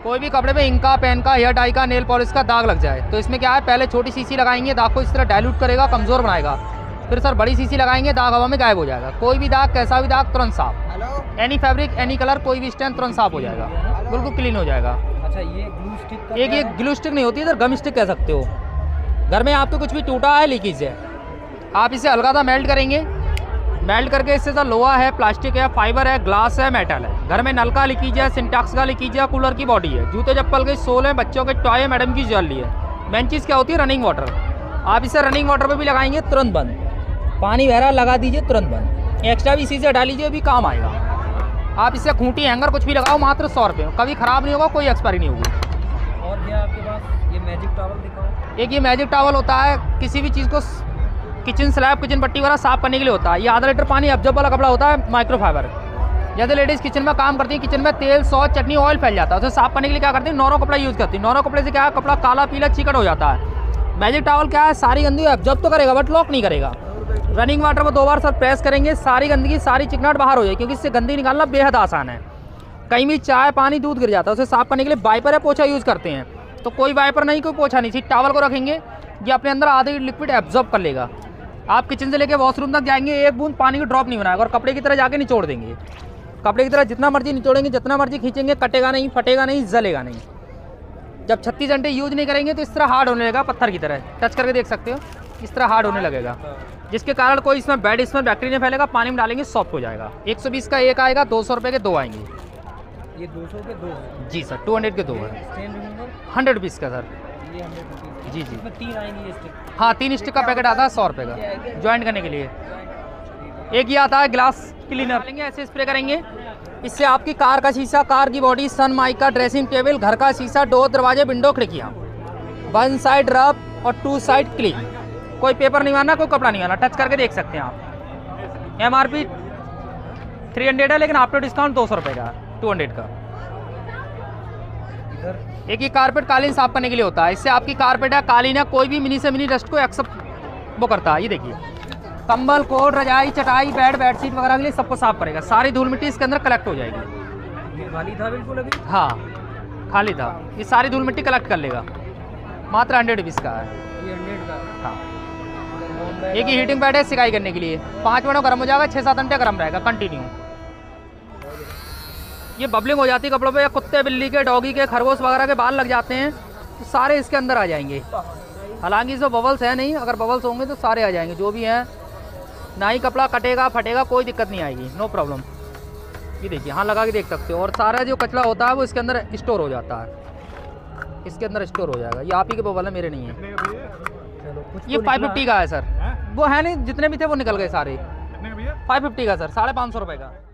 कोई भी कपड़े पे इंक का, पेन का, हेयर डाई का, नेल पॉलिश का दाग लग जाए तो इसमें क्या है, पहले छोटी शीशी लगाएंगे, दाग को इस तरह डाइल्यूट करेगा, कमज़ोर बनाएगा। फिर सर बड़ी शीशी लगाएंगे, दाग हवा में गायब हो जाएगा। कोई भी दाग, कैसा भी दाग, तुरंत साफ। एनी फैब्रिक, एनी कलर, कोई भी स्टैंड तुरंत साफ हो जाएगा, बिल्कुल क्लीन हो जाएगा। अच्छा, ये ग्लू स्टिक का एक ये ग्लू स्टिक नहीं होती, इधर गम स्टिक कह सकते हो। घर में आपको कुछ भी टूटा है, लीकेज है, आप इसे हल्का सा मेल्ट करेंगे। मेल्ट करके इससे सर लोहा है, प्लास्टिक है, फाइबर है, ग्लास है, मेटल है। घर में नल का लीकेज है, सिंटैक्स का लीकेज है, कूलर की बॉडी है, जूते चप्पल के सोल है, बच्चों के टॉय है, मैडम की ज्वेलरी है। मेन चीज़ क्या होती है, रनिंग वाटर। आप इसे रनिंग वाटर पर भी लगाएंगे, तुरंत बंद। पानी बह रहा, लगा दीजिए, तुरंत बंद। एक्स्ट्रा भी इसी से डाल लीजिए, भी काम आएगा। आप इससे खूंटी, हैंगर कुछ भी लगाओ, मात्र 100 रुपये, कभी ख़राब नहीं होगा, कोई एक्सपायरी नहीं होगी। और क्या आपके पास? ये मैजिक टॉवल दिखाओ। एक ये मैजिक टॉवल होता है, किसी भी चीज़ को किचन स्लैब, किचन पट्टी वगैरह साफ़ करने के लिए होता है। ये आधा लीटर पानी अब्जॉर्ब वाला कपड़ा होता है, माइक्रोफाइबर। जैसे लेडीज़ किचन में काम करती है, किचन में तेल, सॉस, चटनी, ऑयल फैल जाता है, उसे साफ़ करने के लिए क्या करती है, नॉरो कपड़ा यूज़ करती है। नॉरो कपड़े से क्या है, कपड़ा काला पीला चिकट हो जाता है। मैजिक टॉवल क्या है, सारी गंदगी अब्जॉर्ब तो करेगा बट लॉक नहीं करेगा। रनिंग वाटर में 2 बार सर प्रेस करेंगे, सारी गंदगी, सारी चिकनाहट बाहर हो जाएगी, क्योंकि इससे गंदगी निकालना बेहद आसान है। कहीं भी चाय, पानी, दूध गिर जाता है, उसे साफ़ करने के लिए वाइपर है, पोछा यूज़ करते हैं। तो कोई वाइपर नहीं, कोई पोछा नहीं, सिर्फ टॉवल को रखेंगे, ये अपने अंदर आधे लिक्विड एब्जॉर्ब कर लेगा। आप किचन से लेके वॉशरूम तक जाएंगे, एक बूंद पानी की ड्रॉप नहीं बनाएगा, और कपड़े की तरह जाके निचोड़ देंगे। कपड़े की तरह जितना मर्जी निचोड़ेंगे, जितना मर्जी खींचेंगे, कटेगा नहीं, फटेगा नहीं, जलेगा नहीं। जब 36 घंटे यूज नहीं करेंगे तो इस तरह हार्ड होने लगेगा, पत्थर की तरह। टच करके देख सकते हो, इस तरह हार्ड होने लगेगा, जिसके कारण कोई इसमें बैड स्मेल, बैक्टीरिया फैलेगा। पानी में डालेंगे, सॉफ्ट हो जाएगा। 120 का एक आएगा, 200 रुपये के 2 आएंगे। ये 200 के 2 है? जी सर, 200 के 2 है। 100 रुपीज़ का सर। ये 100 रुपीज़। जी जी, इसमें 3 आएंगी ये स्टिक? हाँ, 3 स्टिक का पैकेट आता है 100 रुपये का, ज्वाइंट करने के लिए। एक ये आता है ग्लास क्लीनर, लेंगे ऐसे स्प्रे करेंगे, इससे आपकी कार का शीशा, कार की बॉडी, सन माइक का, ड्रेसिंग टेबल, घर का शीशा, डोर, दरवाजे, विंडो, खिड़कियाँ, 1 साइड रफ और 2 साइड क्लीन। कोई पेपर नहीं मारना, कोई कपड़ा नहीं मारना, टच करके देख सकते हैं आप। MRP 300 है, लेकिन आफ्टर डिस्काउंट 200 रुपये का, 200 का। एक ये कारपेट, कालीन साफ करने के लिए होता है, इससे आपकी कारपेट है, कालीन है, कोई भी मिनी से मिनी डस्ट को एक्सेप्ट वो करता है। ये देखिए, कंबल, कोट, रजाई, चटाई, बेड, बेडशीट वगैरह के लिए सबको साफ करेगा। सारी धूल मिट्टी इसके अंदर कलेक्ट हो जाएगी। ये खाली था बिल्कुल अभी? हाँ, खाली था। ये सारी धूल मिट्टी कलेक्ट कर लेगा, मात्र 100 रुपीज़ का है। ये 100 का? हाँ। एक ही हीटिंग पैड है सिकाई करने के लिए, 5 मिनट गर्म हो जाएगा, 6-7 घंटे गर्म रहेगा कंटिन्यू। ये बबलिंग हो जाती है कपड़ों पे, या कुत्ते, बिल्ली के, डॉगी के, खरगोश वगैरह के बाल लग जाते हैं, तो सारे इसके अंदर आ जाएंगे। हालांकि इसमें बबल्स है नहीं, अगर बबल्स होंगे तो सारे आ जाएंगे जो भी हैं। ना ही कपड़ा कटेगा, फटेगा, कोई दिक्कत नहीं आएगी, नो प्रॉब्लम। ये देखिए, हाँ, लगा के देख सकते हो। और सारा जो कचरा होता है वो इसके अंदर स्टोर हो जाता है, इसके अंदर स्टोर हो जाएगा। ये आप ही के बबल है, मेरे नहीं है। ये 550 का है सर। वो है नहीं, जितने भी थे वो निकल गए सारे। 550 का सर, 550 रुपये का।